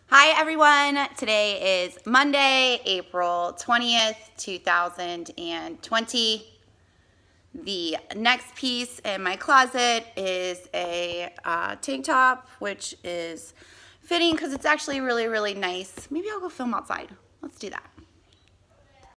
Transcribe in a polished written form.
Hi everyone, today is Monday, April 20th, 2020. The next piece in my closet is a tank top, which is fitting because it's actually really nice. Maybe I'll go film outside. Let's do that.